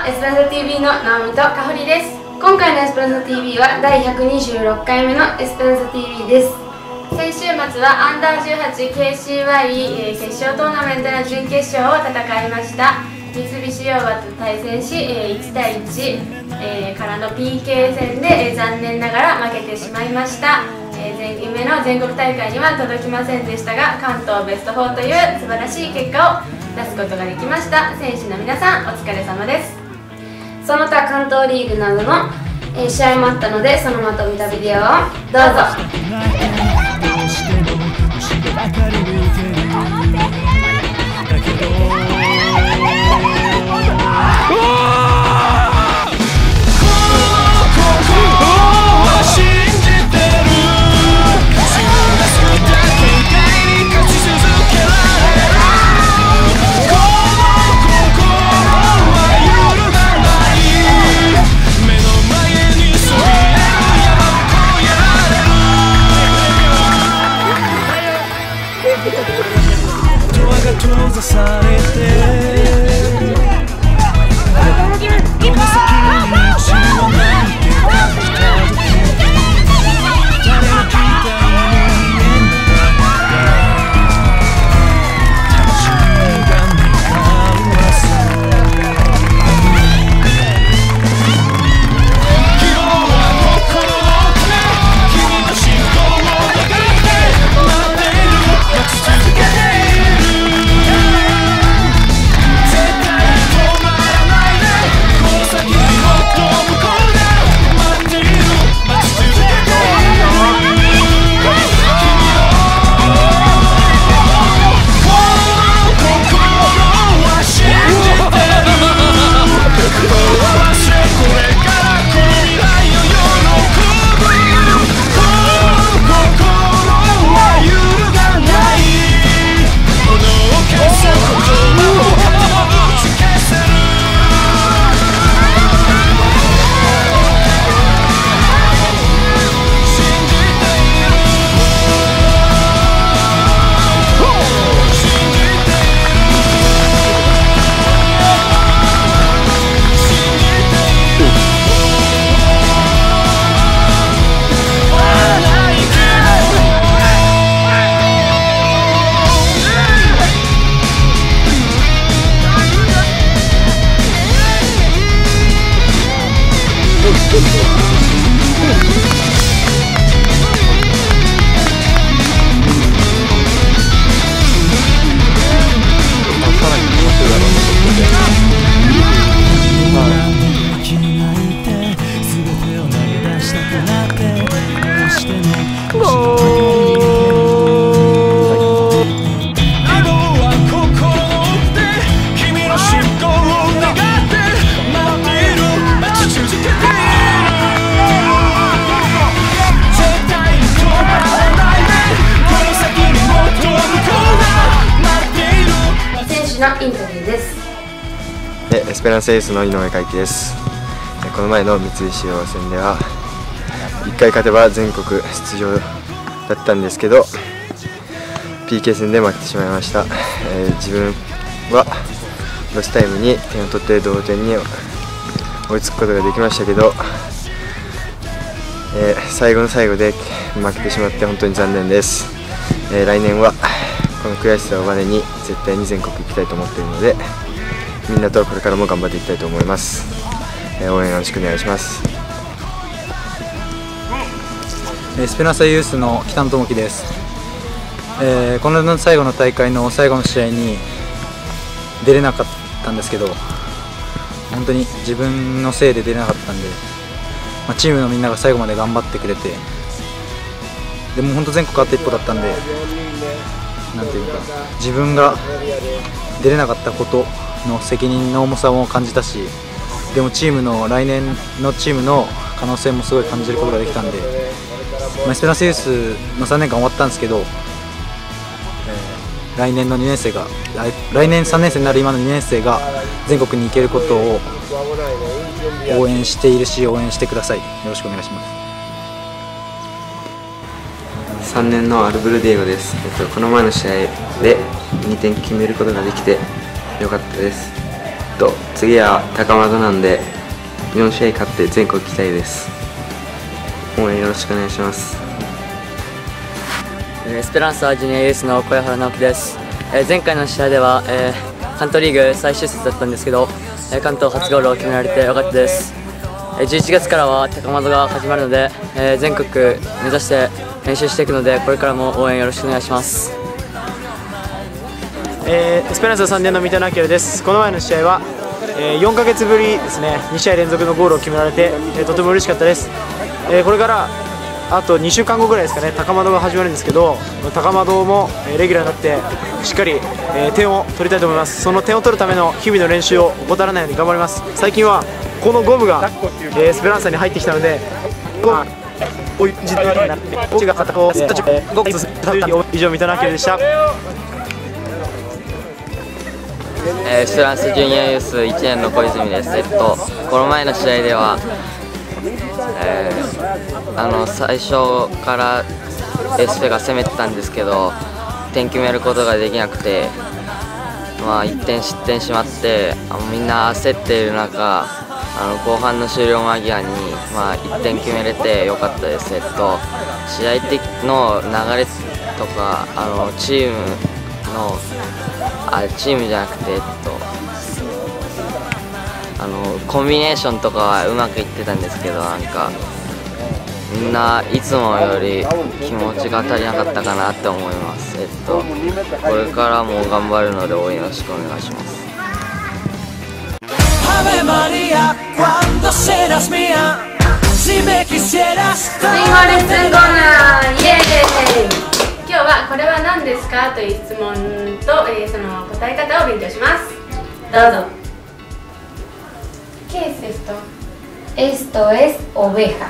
エスペランザ TV の直美とかほりです。今回のエスペランザ TV は第126回目のエスペランザ TV です。先週末はアンダー 18KCY 決勝トーナメントの準決勝を戦いました。三菱洋和と対戦し、1対1、からの PK 戦で、残念ながら負けてしまいました。夢の全国大会には届きませんでしたが、関東ベスト4という素晴らしい結果を出すことができました。選手の皆さんお疲れ様です。その他関東リーグなどの、試合もあったので、そのまとめたビデオをどうぞ。 閉ざされてこの先に道をなんて感じた時、誰の期待も見えない魂が願う朝、今日は心の奥で君の進行を願って待っている、待ち続けてインタビューです。 エスペランサエースの井上海輝です。この前の三菱洋戦では1回勝てば全国出場だったんですけど PK 戦で負けてしまいました。自分はロスタイムに点を取って同点に追いつくことができましたけど、最後の最後で負けてしまって本当に残念です。来年はこの悔しさをバネに絶対に全国行きたいと思っているので、みんなとこれからも頑張っていきたいと思います。応援よろしくお願いします。 エスペランサユースの北野智樹です。この最後の大会の最後の試合に出れなかったんですけど、本当に自分のせいで出れなかったんで、チームのみんなが最後まで頑張ってくれて、でも本当全国あと一歩だったんで、なんていうか、自分が出れなかったことの責任の重さも感じたし、でもチームの来年のチームの可能性もすごい感じることができたんで、エスペランサユースの3年間終わったんですけど、来年の2年生が来年3年生になる今の2年生が全国に行けることを応援しているし、応援してください。よろしくお願いします。 3年のアルブルディエゴです。この前の試合で2点決めることができてよかったです。 次は高円なんで4試合勝って全国行きたいです。応援よろしくお願いします。 エスペランサージュニアユースの小原直樹です。前回の試合では、関東リーグ最終節だったんですけど、関東初ゴールを決められてよかったです。11月からは高円が始まるので、全国目指して練習していくので、これからも応援よろしくお願いします。 エスペランサ3年の三田直樹です。この前の試合は、4ヶ月ぶりですね、2試合連続のゴールを決められて、とても嬉しかったです。これからあと2週間後ぐらいですかね、高円が始まるんですけど、高円もレギュラーになってしっかり点を取りたいと思います。その点を取るための日々の練習を怠らないように頑張ります。最近はこのゴムがエスペランサに入ってきたので、以上、三田直樹でした。 エスペランスジュニアユース1年の小泉です。この前の試合では、最初からエスペが攻めてたんですけど、点決めることができなくて、1点失点しまって、みんな焦っている中、後半の終了間際に、1点決めれてよかったです。試合的の流れとか、チームじゃなくて、コンビネーションとかはうまくいってたんですけど、みんないつもより気持ちが足りなかったかなって思います。これからも頑張るので応援よろしくお願いします。 スイングレッスンコーナー、イエーイ。今日はこれは何ですかという質問と、その答え方を勉強します。どうぞ。¿Qué es esto? Esto es oveja.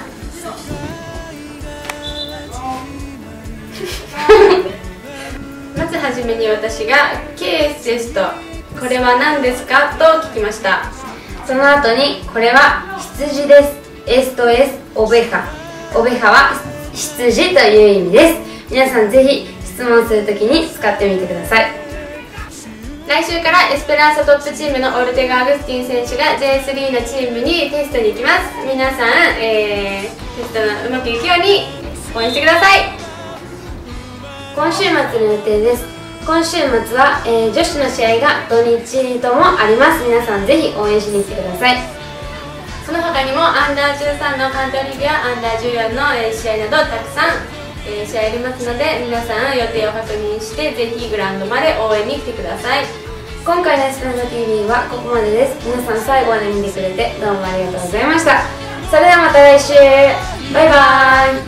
まずはじめに私が「¿Qué es esto? これは何ですか?」と聞きました。その後に「これは羊です。Esto es oveja。oveja は羊という意味です。皆さんぜひ質問するときに使ってみてください。来週からエスペランサトップチームのオルテガ・アグスティン選手が J3 のチームにテストに行きます。皆さん、テストのうまくいくように応援してください。今週末の予定です。今週末は、女子の試合が土日ともあります。皆さんぜひ応援しに来てください。その他にもアンダー13の関東リーグやアンダー14の試合などたくさん試合ありますので、皆さん予定を確認してぜひグラウンドまで応援に来てください。今回のエスペランサ TV はここまでです。皆さん最後まで見てくれてどうもありがとうございました。それではまた来週、バイバーイ。